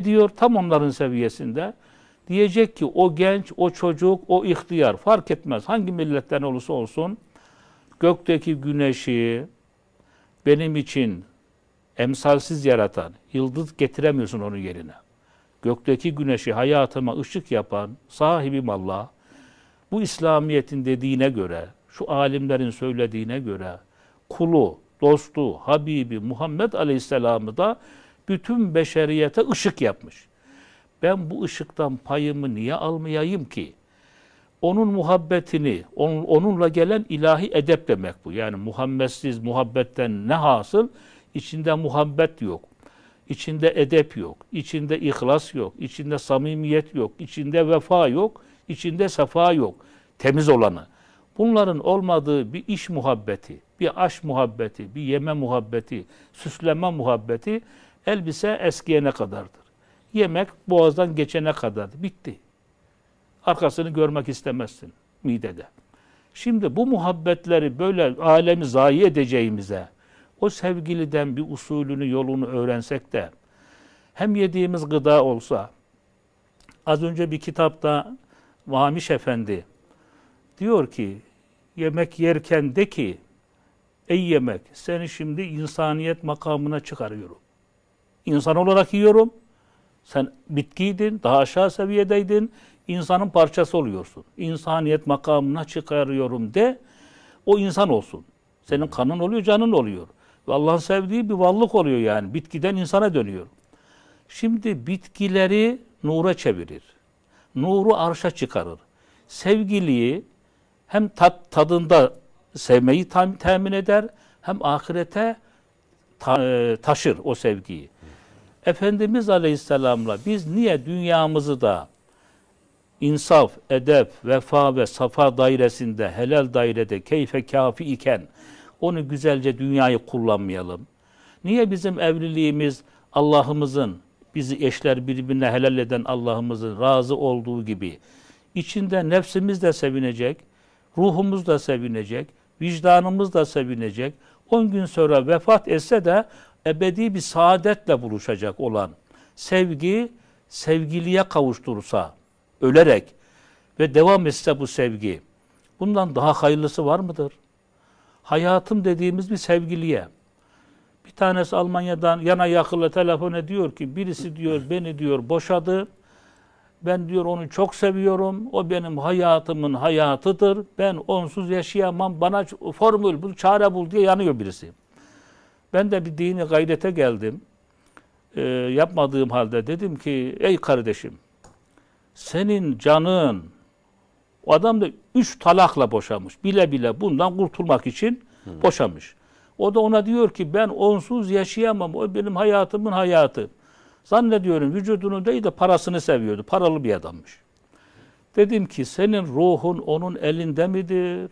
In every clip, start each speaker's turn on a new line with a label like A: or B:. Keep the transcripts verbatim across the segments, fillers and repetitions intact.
A: diyor tam onların seviyesinde. Diyecek ki o genç, o çocuk, o ihtiyar fark etmez. Hangi milletten olursa olsun gökteki güneşi benim için emsalsiz yaratan, yıldız getiremiyorsun onun yerine. Gökteki güneşi hayatıma ışık yapan sahibim Allah. Bu İslamiyet'in dediğine göre, şu alimlerin söylediğine göre kulu, dostu, Habibi Muhammed Aleyhisselam'ı da bütün beşeriyete ışık yapmış. Ben bu ışıktan payımı niye almayayım ki? Onun muhabbetini, onun, onunla gelen ilahi edep demek bu. Yani Muhammedsiz muhabbetten ne hasıl? İçinde muhabbet yok, içinde edep yok, içinde ihlas yok, içinde samimiyet yok, içinde vefa yok, içinde sefa yok. Temiz olanı. Bunların olmadığı bir iş muhabbeti, bir aşk muhabbeti, bir yeme muhabbeti, süsleme muhabbeti elbise eskiyene kadardır. Yemek boğazdan geçene kadardır. Bitti. Arkasını görmek istemezsin midede. Şimdi bu muhabbetleri böyle alemi zayi edeceğimize, o sevgiliden bir usulünü, yolunu öğrensek de hem yediğimiz gıda olsa, az önce bir kitapta Vamiş Efendi diyor ki, yemek yerken de ki, ey yemek, seni şimdi insaniyet makamına çıkarıyorum. İnsan olarak yiyorum, sen bitkiydin, daha aşağı seviyedeydin, insanın parçası oluyorsun. İnsaniyet makamına çıkarıyorum de, o insan olsun. Senin kanın oluyor, canın oluyor. Ve Allah'ın sevdiği bir varlık oluyor yani. Bitkiden insana dönüyor. Şimdi bitkileri nura çevirir. Nuru arşa çıkarır. Sevgiliyi hem tat, tadında sevmeyi tam, temin eder, hem ahirete ta, e, taşır o sevgiyi. Efendimiz Aleyhisselam'la biz niye dünyamızı da insaf, edep, vefa ve safa dairesinde, helal dairede keyfe kafi iken onu güzelce dünyayı kullanmayalım? Niye bizim evliliğimiz Allah'ımızın, bizi eşler birbirine helal eden Allah'ımızın razı olduğu gibi içinde nefsimiz de sevinecek, ruhumuz da sevinecek, vicdanımız da sevinecek, on gün sonra vefat etse de ebedi bir saadetle buluşacak olan sevgi, sevgiliye kavuşturursa, ölerek ve devam etse bu sevgi, bundan daha hayırlısı var mıdır? Hayatım dediğimiz bir sevgiliye. Bir tanesi Almanya'dan yana yakıla telefon ediyor ki, birisi diyor beni diyor boşadı, ben diyor onu çok seviyorum, o benim hayatımın hayatıdır, ben onsuz yaşayamam, bana formül bul, çare bul diye yanıyor birisi. Ben de bir dini gayrete geldim. Ee, yapmadığım halde dedim ki, ey kardeşim, senin canın, o adam da üç talakla boşamış. Bile bile bundan kurtulmak için Hı. boşamış. O da ona diyor ki, ben onsuz yaşayamam, o benim hayatımın hayatı. Zannediyorum vücudunu değil de parasını seviyordu. Paralı bir adammış. Dedim ki, senin ruhun onun elinde midir?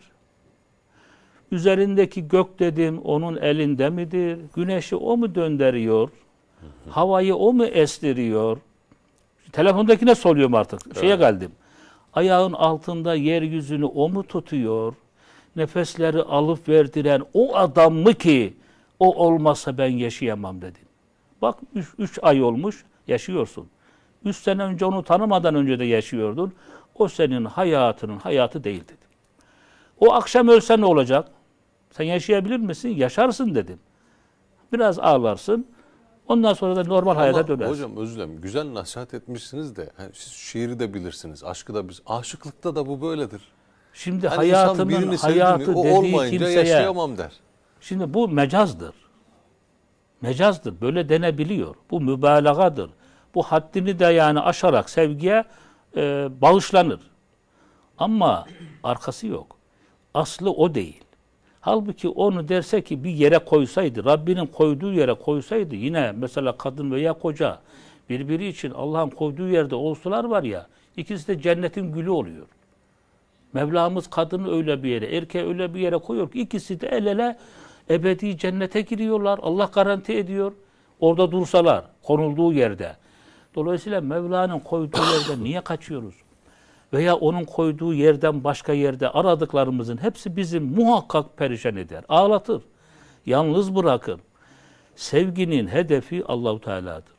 A: Üzerindeki gök dedim, onun elinde midir? Güneşi o mu döndürüyor? Havayı o mu estiriyor? Telefondakine soruyorum artık. Evet. Şeye geldim. Ayağın altında yeryüzünü o mu tutuyor? Nefesleri alıp verdiren o adam mı ki o olmazsa ben yaşayamam dedim. Bak üç, üç ay olmuş yaşıyorsun. Üç sene önce onu tanımadan önce de yaşıyordun. O senin hayatının hayatı değil dedim. O akşam ölse ne olacak? Sen yaşayabilir misin? Yaşarsın dedim. Biraz ağlarsın. Ondan sonra da normal
B: Ama
A: hayata dönersin.
B: Hocam özür dilerim. Güzel nasihat etmişsiniz de yani siz şiiri de bilirsiniz. Aşkı da biz. Aşıklıkta da bu böyledir.
A: Şimdi
B: yani
A: hayatımın hayatı
B: o
A: dediği kimseye
B: yaşayamam der.
A: Şimdi bu mecazdır. Mecazdır. Böyle denebiliyor. Bu mübalağadır. Bu haddini de yani aşarak sevgiye e, bağışlanır. Ama arkası yok. Aslı o değil. Halbuki onu derse ki bir yere koysaydı, Rabbinin koyduğu yere koysaydı, yine mesela kadın veya koca birbiri için Allah'ın koyduğu yerde olsalar var ya, ikisi de cennetin gülü oluyor. Mevlamız kadını öyle bir yere, erkeği öyle bir yere koyuyor ki ikisi de el ele ebedi cennete giriyorlar. Allah garanti ediyor. Orada dursalar, konulduğu yerde. Dolayısıyla Mevla'nın koyduğu yerde niye kaçıyoruz? Veya onun koyduğu yerden başka yerde aradıklarımızın hepsi bizi muhakkak perişan eder, ağlatır, yalnız bırakır. Sevginin hedefi Allah-u Teala'dır.